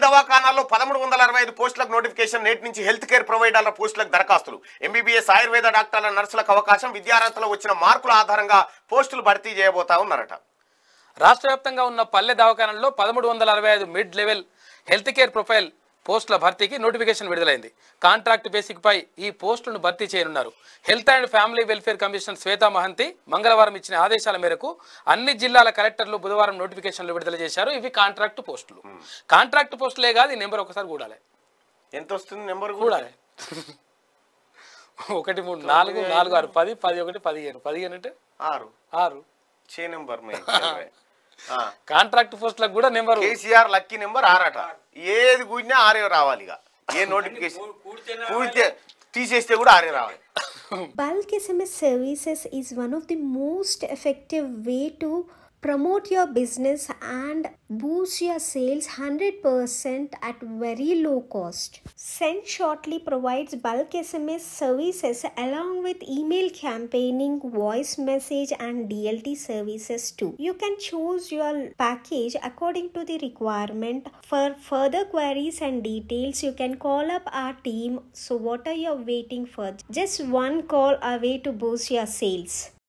దవాఖానాల్లో 1365 పోస్టులకు నోటిఫికేషన్. నేటి నుంచి హెల్త్ కేర్ ప్రొవైడర్ల పోస్టులకు దరఖాస్తులు. ఎంబీబీఎస్ ఆయుర్వేద డాక్టర్ల నర్సులకు అవకాశం. విద్యార్హతలో వచ్చిన మార్కుల ఆధారంగా పోస్టులు భర్తీ చేయబోతా ఉన్నారట. రాష్ట్ర వ్యాప్తంగా ఉన్న పల్లె దవాఖానాల్లో 1365 mid level health care profile పోస్టుల భర్తీకి నోటిఫికేషన్ విడుదలైంది. కాంట్రాక్ట్ బేసిక్ పై ఈ పోస్టులను భర్తీ చేయనున్నారు. Health and family welfare commissioner Shweta Mahanti మంగళవారం ఇచ్చిన ఆదేశాల మేరకు అన్ని జిల్లాల కలెక్టర్లు బుధవారం నోటిఫికేషన్లు విడుదల చేశారు. ఇవి కాంట్రాక్ట్ పోస్టులు. కాంట్రాక్ట్ పోస్టులే కాదు, ఈ నెంబర్ ఒకసారి కూడాలి. ఎంత వస్తుంది నెంబర్ కూడాలి? 1 3 4 4 6 10 10 1 15 15 అంటే 6 6 నెంబర్ కాంట్రాక్ట్ పోస్టులకు కూడా నెంబర్ కేసీఆర్ లక్కీ నెంబర్ 6 అట. ఏది కూడినా 6 రావాలి. ఇక ఏ నోటిఫికేషన్ కూడితే తీసేస్తే కూడా 6 రావాలి. Bulk SMS services is one of the most effective way to promote your business and boost your sales 100% at very low cost. Send Shortly provides bulk SMS services along with email campaigning, voice message and DLT services too. You can choose your package according to the requirement. For further queries and details, you can call up our team. So what are you waiting for? Just one call away to boost your sales.